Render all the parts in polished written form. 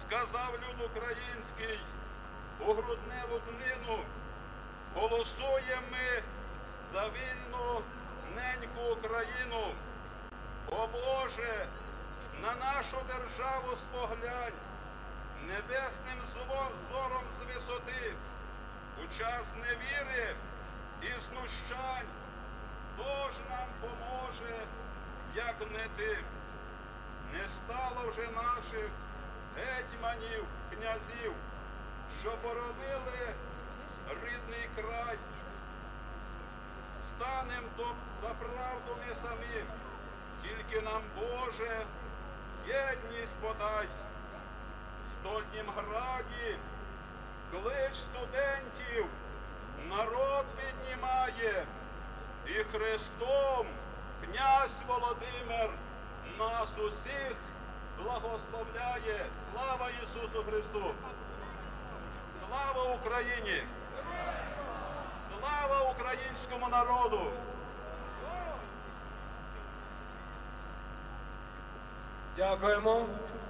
сказав люд український у грудневу днину, голосуємо ми за вільну неньку Україну. О Боже, на нашу державу споглянь, небесним зором з висоти, у час невіри і знущань. Хто ж нам поможе, як не ти? Не стало вже наших гетьманів, князів, що боронили рідний край. Станем за правду ми самі, тільки нам, Боже, єдність подай. В Стольнім Граді клич студентів народ піднімає, і Христом князь Володимир нас усіх благословляє. Слава Ісусу Христу! Слава Україні! Слава українському народу! Дякуємо.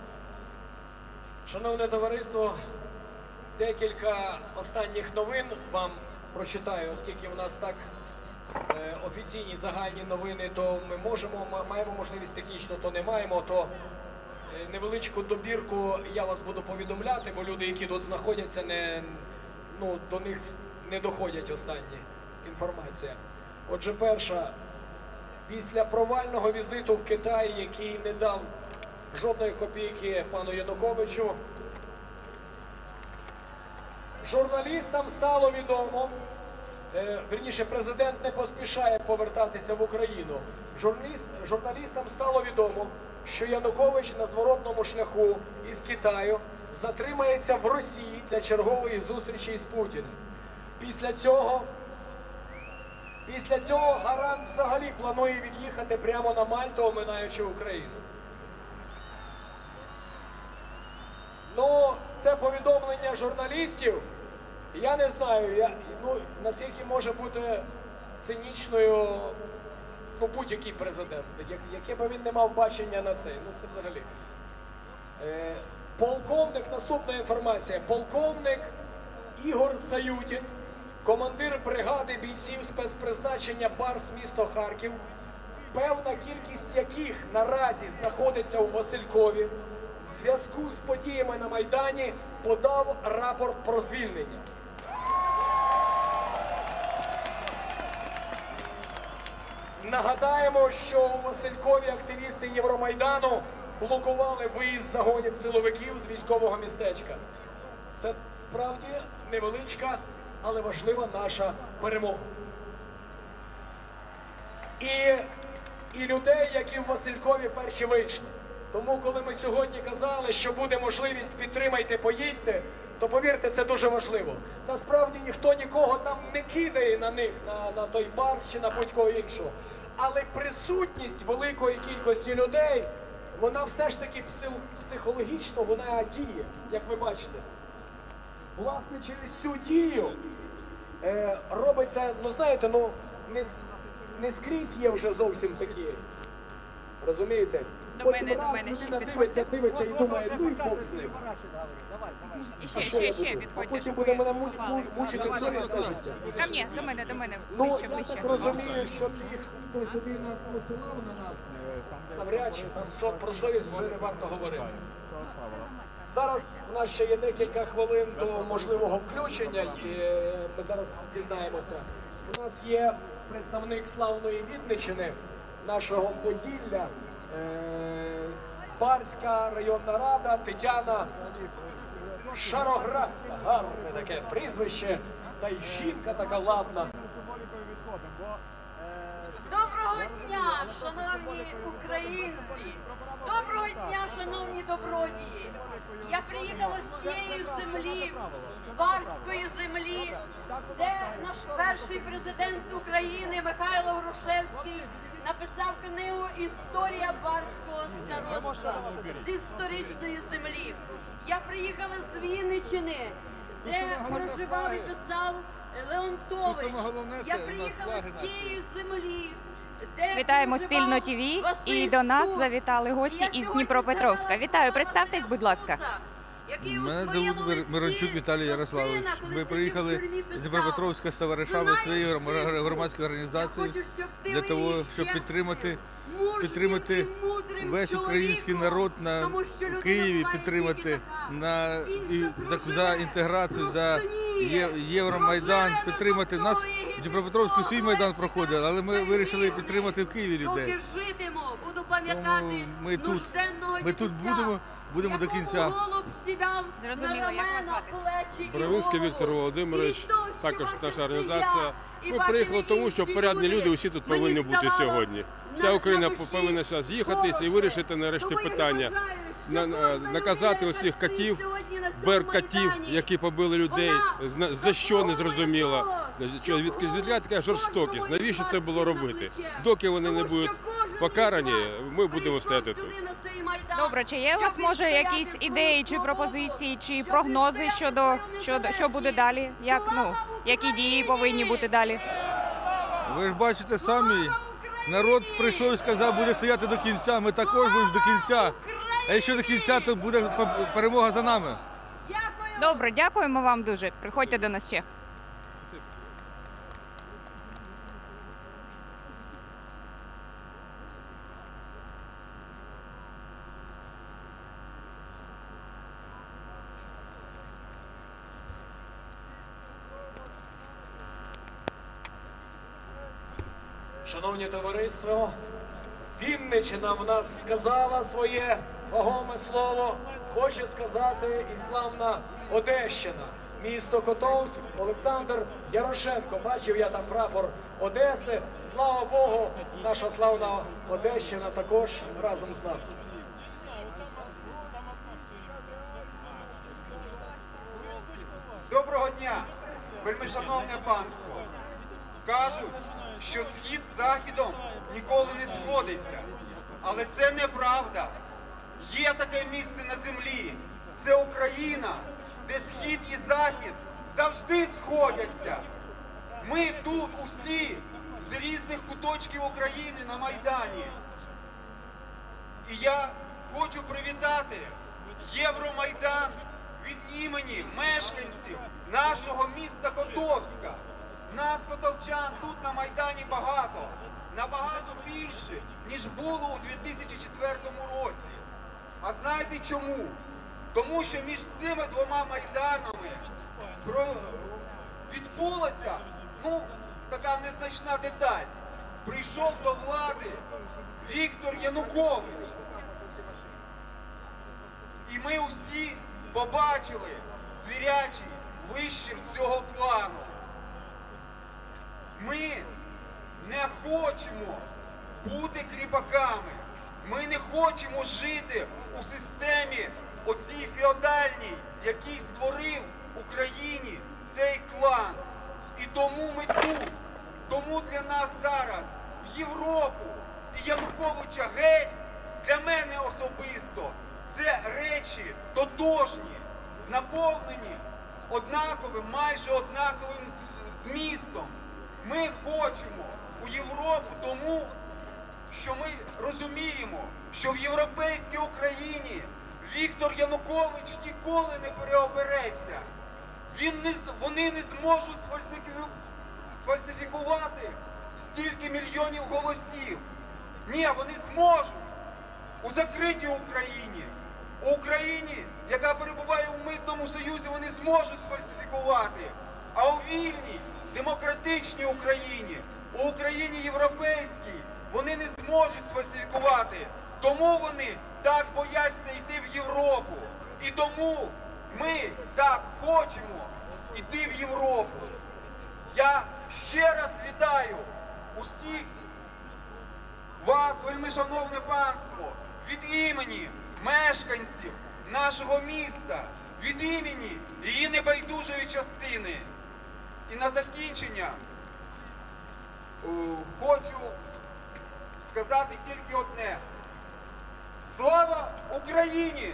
Шановне товариство, декілька останніх новин вам прочитаю, оскільки в нас так офіційні загальні новини, то ми маємо можливість технічно, то не маємо, то невеличку добірку я вас буду повідомляти, бо люди, які тут знаходяться, до них не доходять останні інформація. Отже, перша, після провального візиту в Китай, який не дав жодної копійки пану Януковичу, журналістам стало відомо, вірніше, президент не поспішає повертатися в Україну. Журналістам стало відомо, що Янукович на зворотному шляху із Китаю затримається в Росії для чергової зустрічі з Путіним. Після цього гарант взагалі планує від'їхати прямо на Мальту, оминаючи Україну. Ну, це повідомлення журналістів. Я не знаю, наскільки може бути цинічною будь-який президент, яке би він не мав бачення на це. Ну, це взагалі. Наступна інформація. Полковник Ігор Саютін, командир бригади бійців спецпризначення Барс, місто Харків, певна кількість яких наразі знаходиться у Василькові, в зв'язку з подіями на Майдані подав рапорт про звільнення. Нагадаємо, що у Василькові активісти Євромайдану блокували виїзд загонів силовиків з військового містечка. Це справді невеличка, але важлива наша перемога. І людей, які в Василькові перші вийшли. Тому, коли ми сьогодні казали, що буде можливість підтримайте, поїдьте, то повірте, це дуже важливо. Насправді ніхто нікого там не кидає на них, на той Барс чи на будь-кого іншого. Але присутність великої кількості людей, вона все ж таки психологічно, вона діє, як ви бачите. Власне, через цю дію робиться, знаєте, не скрізь є вже зовсім такі, розумієте? До мене ще підходьте. Дивиться і думає, ну і Бог з ним. І ще підходьте, Потім щоб буде ви мене мучити все життя. До мене, Ну, ближче. я так розумію, що тих, хто сюди нас посилав на нас, навряд чи там про совість вже не варто говорити. Зараз у нас ще є декілька хвилин до можливого включення, і ми зараз дізнаємося. У нас є представник славної Вінниччини, нашого Поділля, Барська районна рада, Тетяна Шароградська. Гарне таке прізвище, та й жінка така ладна. Доброго дня, шановні українці! Доброго дня, шановні добродії! Я приїхала з цієї землі, з Барської землі, де наш перший президент України Михайло Грушевський написав книгу «Історія Барського староства» з історичної землі. Я приїхала з Вінниччини, де проживав і писав Леонтович. Я приїхала з тієї землі, де Вітаємо Спільно ТВ, і до нас завітали гості із Дніпропетровська. Вітаю, представтесь, будь ласка. який у Мене своєму звуть листі Мирончук Віталій до Ярославович. сина, коли Ми сидів в приїхали тюрмі, з писав: Дніпропетровська з товаришами своєї «Знаєш, громадської я організації хочу, щоб ти для того, виїзд щоб чесним, підтримати мужнім і мудрим весь український чоловіком, народ тому що в людина Києві, буває підтримати тільки така. Інша за проживе, інтеграцію, за простоніє, Євромайдан, проживе підтримати на нас. Єгипетського В Дніпропетровську свій майдан хлопчика, проходив, але ми вирішили вірний. підтримати в Києві людей. Доки житиму, буду пам'ятати Тому ми тут нужденного будемо до кінця. якому голуб сідав Зрозуміло, на як вас рамена, звати? плечі і Боровинський голову. Віктор Володимирович, І відтоді також ваша наша сім'я організація. і Ми ваші приїхали тому, що інші порядні люди усі тут мені повинні бути ставало сьогодні. на- Вся Україна на душі повинна зараз з'їхатись і хороше. вирішити нарешті Тому я питання. вважаю, що кожна Наказати людина, оцих яка стоїть котів, сьогодні на цьому беркатів, Майдані, які побили людей, вона за що не зрозуміло. заслуговує Що того, звідки така жорстокість? кожному Навіщо із це вас було на робити? плече. Доки вони не Тому будуть що кожен із покарані, вас ми будемо прийшов стояти тут. сюди на цей Майдан, Добре, чи є у вас щоб може відстояти якісь свою ідеї чи свободу, пропозиції, чи щоб прогнози відстояти щодо свою що буде незалежність? далі? Як Слава які дії Україні! повинні бути далі? Ви ж бачите самі, Україні! народ прийшов і сказав, буде стояти до кінця. Ми також будемо до кінця. А якщо до кінця, то буде перемога за нами. Дякую. Добре, дякуємо вам дуже. Приходьте до нас ще. Шановні товариство, Вінниччина в нас сказала своє вагоме слово. Хоче сказати і славна Одещина. Місто Котовськ, Олександр Ярошенко. Бачив я там прапор Одеси. Слава Богу, наша славна Одещина також разом з нами. Доброго дня, вельмишановне панство. Кажуть, що схід з західом ніколи не сходиться. Але це неправда. Є таке місце на землі. Це Україна, де схід і захід завжди сходяться. Ми тут усі з різних куточків України на Майдані. І я хочу привітати Євромайдан від імені мешканців нашого міста Котовська. Нас, котовчан, тут на Майдані багато, набагато більше, ніж було у 2004 році. А знаєте чому? Тому що між цими двома майданами відбулася, така незначна деталь. Прийшов до влади Віктор Янукович. І ми усі побачили звірячий вищір цього клану. Ми не хочемо бути кріпаками. Ми не хочемо жити у системі оцій феодальній, який створив Україні цей клан. І тому ми тут. Тому для нас зараз в Європу і Януковича геть, для мене особисто, це речі тотожні, наповнені однаковим, майже однаковим змістом. Ми хочемо у Європу тому, що ми розуміємо, що в європейській Україні Віктор Янукович ніколи не переобереться. Вони не зможуть сфальсифікувати стільки мільйонів голосів. Ні, вони зможуть. У закритій Україні, у Україні, яка перебуває у Митному Союзі, вони зможуть сфальсифікувати. А у вільній, демократичній Україні, у Україні європейській, вони не зможуть сфальсифікувати. Тому вони так бояться йти в Європу. І тому ми так хочемо йти в Європу. Я ще раз вітаю усіх вас, вельмишановне панство, від імені мешканців нашого міста, від імені її небайдужої частини. І на закінчення хочу сказати тільки одне. Слава Україні!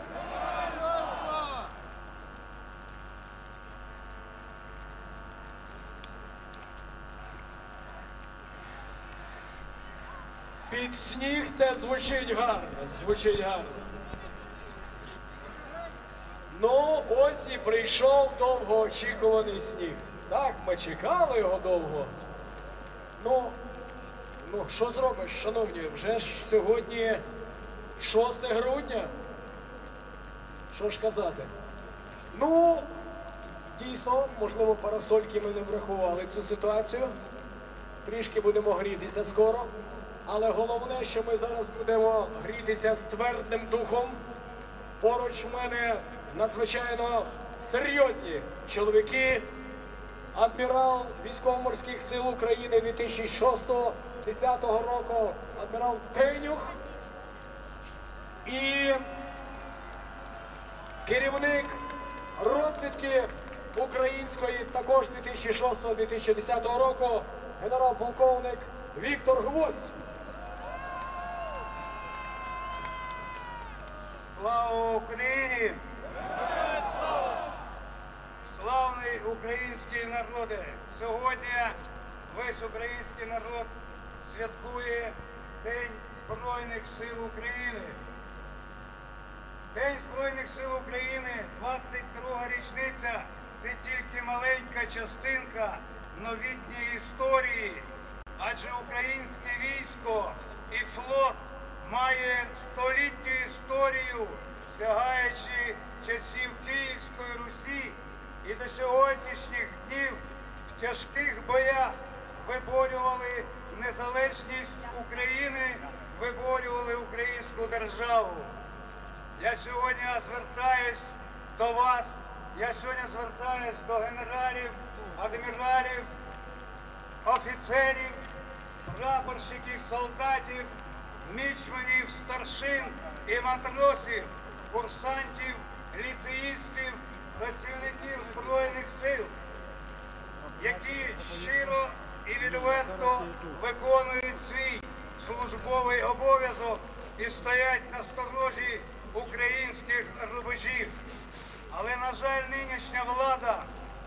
Під сніг це звучить гарно, звучить гарно. ось і прийшов довгоочікуваний сніг. Так, ми чекали його довго. Ну, що зробиш, шановні, вже ж сьогодні 6 грудня. Що ж казати? Ну, дійсно, можливо, парасольки ми не врахували цю ситуацію. Трішки будемо грітися скоро. Але головне, що ми зараз будемо грітися з твердим духом. Поруч в мене надзвичайно серйозні чоловіки. Адмірал Військово-морських сил України 2006-2010 року, адмірал Тенюх. І керівник розвідки української також 2006-2010 року, генерал-полковник Віктор Гвоздь. Слава Україні! Славний український народе! Сьогодні весь український народ святкує День Збройних сил України. День Збройних сил України, 22-га річниця, це тільки маленька частинка новітньої історії. Адже українське військо і флот має столітню історію, сягаючи часів Київської Русі, і до сьогоднішніх днів в тяжких боях виборювали незалежність України, виборювали українську державу. Я сьогодні звертаюсь до вас, я сьогодні звертаюсь до генералів, адміралів, офіцерів, прапорщиків, солдатів, мічманів, старшин і матросів, курсантів, ліцеїстів, працівників Збройних сил, які щиро і відверто виконують свій службовий обов'язок і стоять на сторожі українських рубежів. Але, на жаль, нинішня влада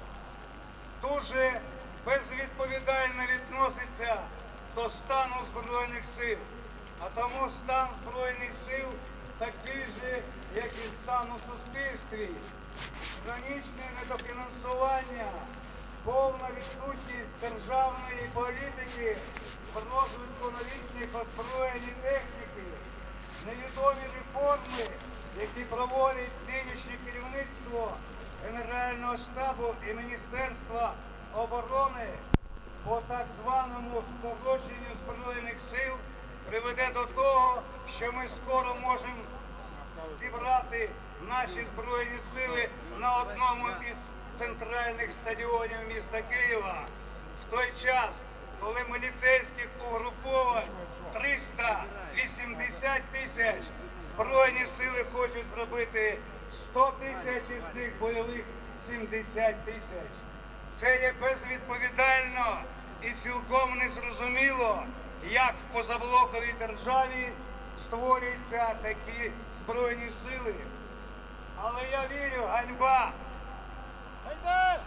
дуже безвідповідально відноситься до стану Збройних сил. А тому стан Збройних сил такий же, як і стан у суспільстві. Хронічне недофінансування, повна відсутність державної політики в розвитку новітніх озброєнь і техніки, невідомі реформи, які проводить нинішнє керівництво Генерального штабу і Міністерства оборони по так званому скороченню Збройних сил, приведе до того, що ми скоро можемо зібрати наші Збройні сили на одному із центральних стадіонів міста Києва. В той час, коли міліцейських угруповань 380 тисяч, Збройні сили хочуть зробити 100 тисяч, із них бойових 70 тисяч. Це є безвідповідально і цілком незрозуміло, як в позаблоковій державі створюються такі Збройні сили. Але я вірю, ганьба! Ганьба!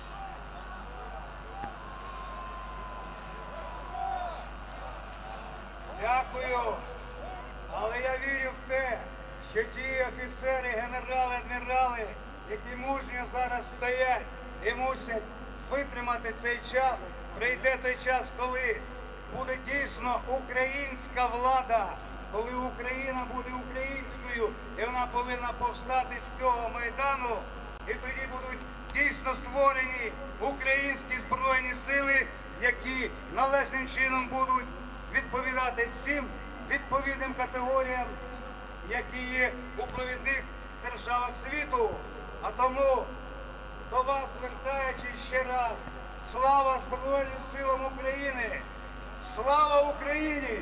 Дякую. Але я вірю в те, що ті офіцери, генерали, адмірали, які мужньо зараз стоять і мусять витримати цей час, прийде той час, коли буде дійсно українська влада, коли Україна буде українською, і вона повинна повстати з цього Майдану, і тоді будуть дійсно створені українські Збройні сили, які належним чином будуть відповідати всім відповідним категоріям, які є у провідних державах світу. А тому до вас, звертаючись ще раз, слава Збройним силам України! Слава Україні!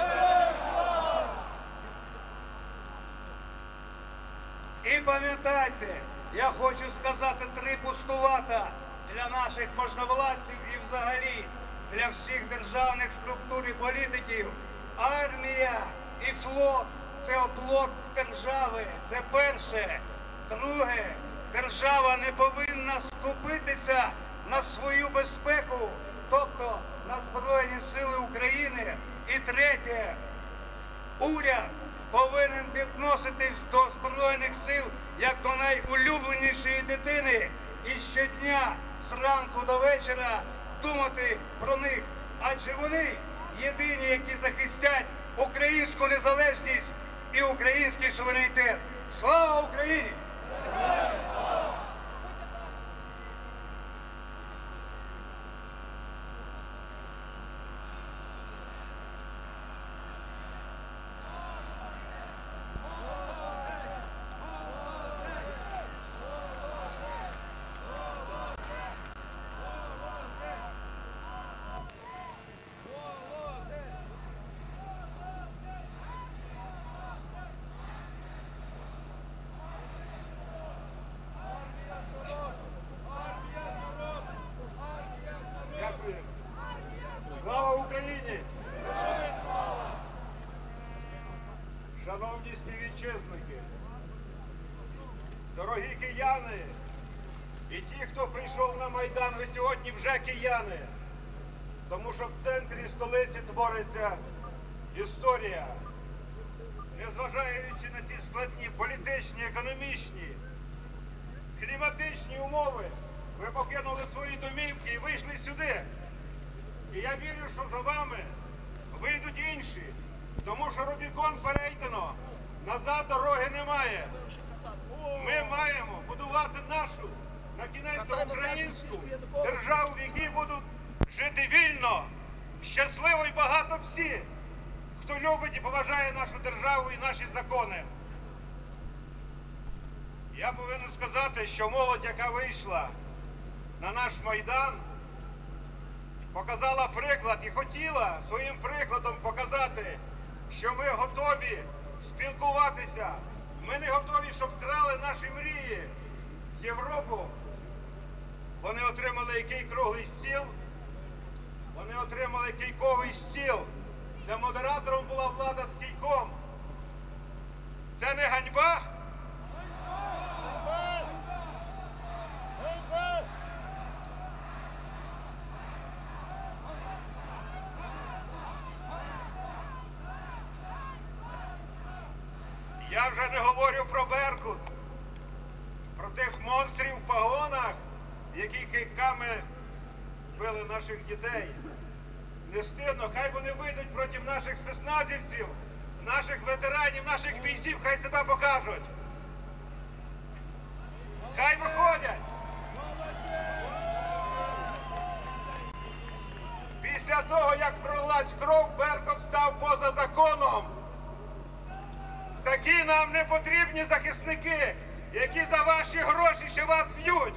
І пам'ятайте, я хочу сказати 3 постулата для наших можновладців і взагалі для всіх державних структур і політиків. Армія і флот – це оплот держави, це перше. Друге, держава не повинна скупитися на свою безпеку, тобто на Збройні сили України. І третє, уряд повинен відноситись до Збройних сил як до найулюбленіших ранку до вечора думати про них, адже вони єдині, які захистять українську незалежність і український суверенітет. Слава Україні! Дякую. Слава Україні! Шановні співвітчизники, дорогі кияни і ті, хто прийшов на Майдан, ви сьогодні вже кияни, тому що в центрі столиці твориться історія. Незважаючи на ці складні політичні, економічні, кліматичні умови, ви покинули свої домівки і вийшли сюди. І я вірю, що за вами вийдуть інші, тому що Рубікон перейдено, назад дороги немає. Ми маємо будувати нашу, на кінець українську державу, в якій будуть жити вільно, щасливо і багато всі, хто любить і поважає нашу державу і наші закони. Я повинен сказати, що молодь, яка вийшла на наш Майдан, показала приклад і хотіла своїм прикладом показати, що ми готові спілкуватися. Ми не готові, щоб крали наші мрії. Європу. Вони отримали який круглий стіл, вони отримали кійковий стіл, де модератором була влада з кійком. Це не ганьба? Я вже не говорю про Беркут, про тих монстрів в погонах, які кийками били наших дітей. Не стидно, хай вони вийдуть проти наших спецназівців, наших ветеранів, наших бійців, хай себе покажуть. Хай виходять. Після того, як пролилась кров, Беркут став поза законом. Такі нам не потрібні захисники, які за ваші гроші ще вас б'ють.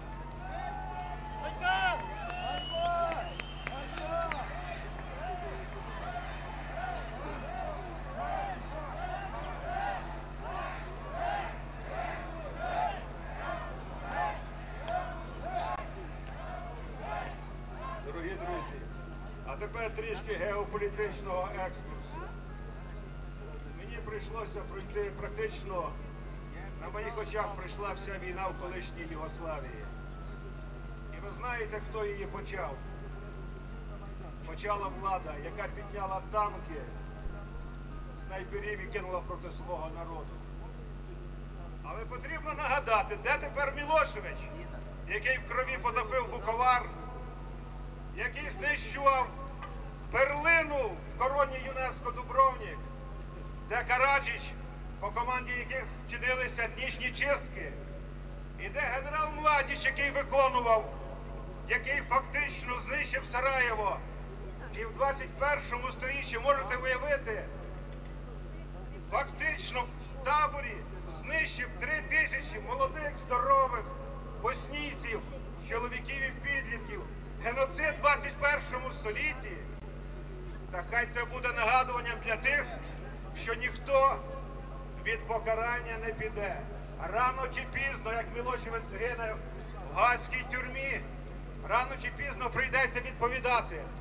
Дорогі друзі, а тепер трішки геополітичного екскурсу. Мені прийшлося пройти практично, на моїх очах прийшла вся війна в колишній Югославії. І ви знаєте, хто її почав? Почала влада, яка підняла танки, снайперів і кинула проти свого народу. Але потрібно нагадати, де тепер Мілошевич, який в крові потопив Вуковар, який знищував перлину в короні ЮНЕСКО Дубровник, де Караджич, по команді яких чинилися етнічні чистки, і де генерал Младіч, який виконував, який фактично знищив Сараєво. І в 21 сторіччі, можете уявити, фактично в таборі знищив 3000 молодих, здорових боснійців, чоловіків і підлітків. Геноцид в 21 столітті. Та хай це буде нагадуванням для тих, що ніхто від покарання не піде. Рано чи пізно, як Мілошевич згине в Гаазькій тюрмі, рано чи пізно прийдеться відповідати.